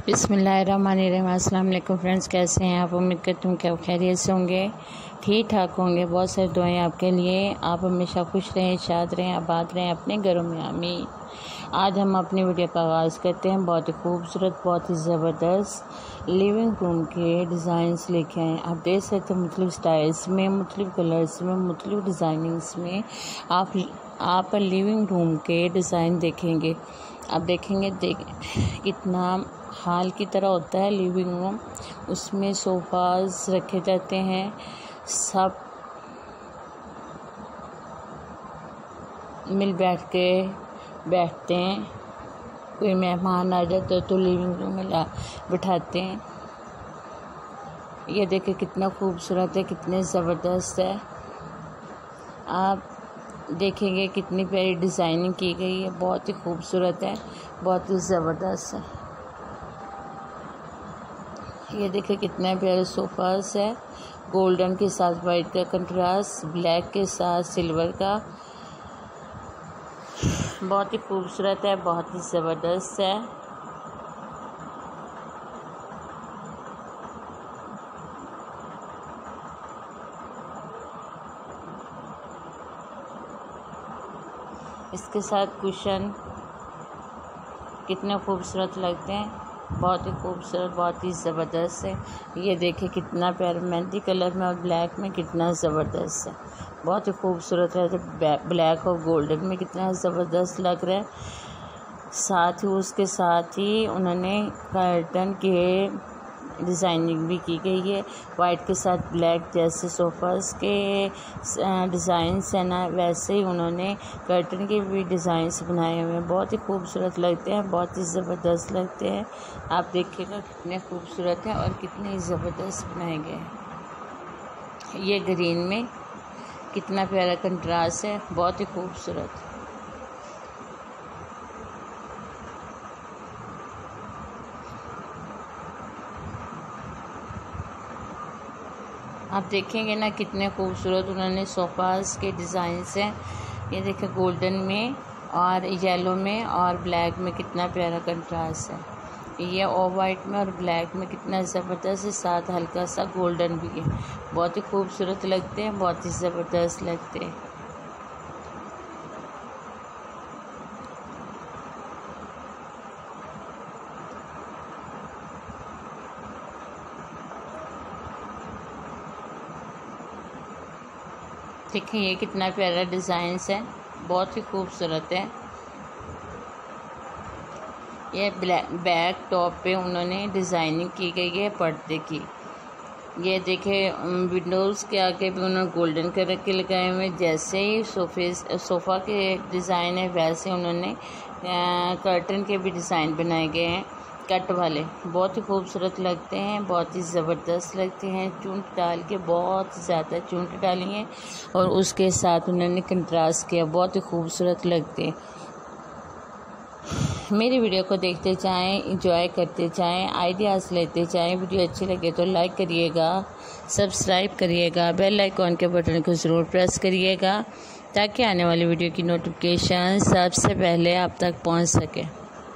बिस्मिल्लाहिर्रहमानिर्रहीम। अस्सलाम वालेकुम फ्रेंड्स, कैसे हैं आप? उम्मीद करती हूँ कि आप खैरियत से होंगे, ठीक ठाक होंगे। बहुत सारी दुआएं आपके लिए। आप हमेशा खुश रहें, शाद रहें, आबाद रहें अपने घरों में, आमीन। आज हम अपनी वीडियो का आगाज़ करते हैं। बहुत ही खूबसूरत, बहुत ही ज़बरदस्त लिविंग रूम के डिज़ाइंस लेके आए। आप देख सकते हैं मुख्तलिफ स्टाइल्स में, मुख्तलिफ कलर्स में, मुख्तलिफ डिज़ाइनिंग्स में आप लिविंग रूम के डिज़ाइन देखेंगे। आप देखेंगे कितना हॉल की तरह होता है लिविंग रूम। उसमें सोफ़ाज़ रखे जाते हैं, सब मिल बैठ के बैठते हैं। कोई मेहमान आ जाते तो लिविंग रूम में बिठाते हैं। ये देखिए कितना खूबसूरत है, कितने ज़बरदस्त है। आप देखेंगे कितनी प्यारी डिज़ाइनिंग की गई है, बहुत ही खूबसूरत है, बहुत ही ज़बरदस्त है। ये देखिए कितने प्यारे सोफ़ास है, गोल्डन के साथ वाइट का कंट्रास्ट, ब्लैक के साथ सिल्वर का, बहुत ही खूबसूरत है, बहुत ही ज़बरदस्त है। इसके साथ कुशन कितने खूबसूरत लगते हैं, बहुत ही खूबसूरत, बहुत ही ज़बरदस्त है। ये देखिए कितना प्यारा मेहंदी कलर में और ब्लैक में कितना ज़बरदस्त है, बहुत ही खूबसूरत है। ब्लैक और गोल्डन में कितना ज़बरदस्त लग रहा है। साथ ही उसके साथ ही उन्होंने कर्टन के डिज़ाइनिंग भी की गई है, वाइट के साथ ब्लैक। जैसे सोफ़ास के डिज़ाइंस है ना, वैसे ही उन्होंने कर्टन के भी डिज़ाइंस बनाए हुए हैं। बहुत ही खूबसूरत लगते हैं, बहुत ही ज़बरदस्त लगते हैं। आप देखिएगा कितने खूबसूरत हैं और कितने ज़बरदस्त बनाए गए हैं। ये ग्रीन में कितना प्यारा कंट्रास्ट है, बहुत ही खूबसूरत। आप देखेंगे ना कितने खूबसूरत उन्होंने सोफ़ास के डिज़ाइंस हैं। ये देखिए गोल्डन में और येलो में और ब्लैक में कितना प्यारा कंट्रास्ट है। ये ऑफ वाइट में और ब्लैक में कितना ज़बरदस्त है, साथ हल्का सा गोल्डन भी है। बहुत ही खूबसूरत लगते हैं, बहुत ही ज़बरदस्त लगते हैं। देखिए ये कितना प्यारा डिज़ाइंस है, बहुत ही खूबसूरत है। ये बैक टॉप पे उन्होंने डिज़ाइनिंग की गई है पर्दे की। ये देखिए विंडोज़ के आगे भी उन्होंने गोल्डन कलर के लगाए हुए। जैसे ही सोफ़ा के डिज़ाइन है वैसे उन्होंने कर्टन के भी डिज़ाइन बनाए गए हैं, कट वाले। बहुत ही खूबसूरत लगते हैं, बहुत ही ज़बरदस्त लगते हैं। चूंट डाल के बहुत ज़्यादा चूंट डाली हैं और उसके साथ उन्होंने कंट्रास्ट किया, बहुत ही खूबसूरत लगते हैं। मेरी वीडियो को देखते जाएं, एंजॉय करते जाएं, आइडियाज़ लेते जाएं। वीडियो अच्छी लगे तो लाइक करिएगा, सब्सक्राइब करिएगा, बेल आइकॉन के बटन को ज़रूर प्रेस करिएगा ताकि आने वाली वीडियो की नोटिफिकेशन सबसे पहले आप तक पहुंच सके।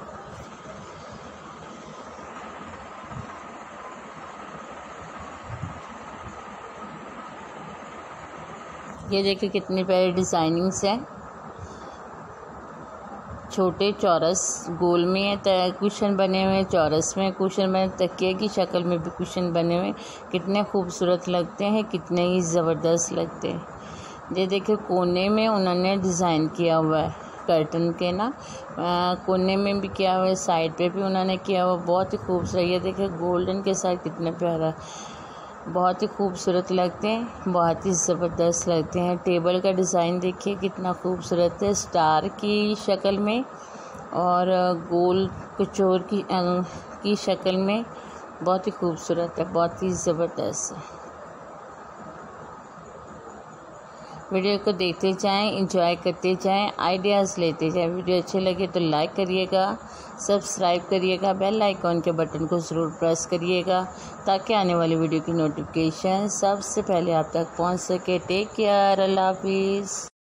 ये देखिए कितनी प्यारी डिज़ाइनिंग्स है। छोटे चौरस गोल में है, कुशन बने हुए, चौरस में कुशन बने, तकिए की शक्ल में भी कुशन बने हुए। कितने खूबसूरत लगते हैं, कितने ही ज़बरदस्त लगते हैं। ये देखिए कोने में उन्होंने डिज़ाइन किया हुआ है कर्टन के ना, कोने में भी किया हुआ है, साइड पे भी उन्होंने किया हुआ, बहुत ही खूबसूरत। ये देखिए गोल्डन के साथ कितना प्यारा, बहुत ही खूबसूरत लगते हैं, बहुत ही ज़बरदस्त लगते हैं। टेबल का डिज़ाइन देखिए कितना खूबसूरत है, स्टार की शक्ल में और गोल कचौर की शक्ल में, बहुत ही खूबसूरत है, बहुत ही ज़बरदस्त है। वीडियो को देखते जाएं, एंजॉय करते जाएं, आइडियाज़ लेते जाएं। वीडियो अच्छे लगे तो लाइक करिएगा, सब्सक्राइब करिएगा, बेल आइकॉन के बटन को ज़रूर प्रेस करिएगा ताकि आने वाली वीडियो की नोटिफिकेशन सबसे पहले आप तक पहुंच सके। टेक केयर, अल्लाह हाफिज़।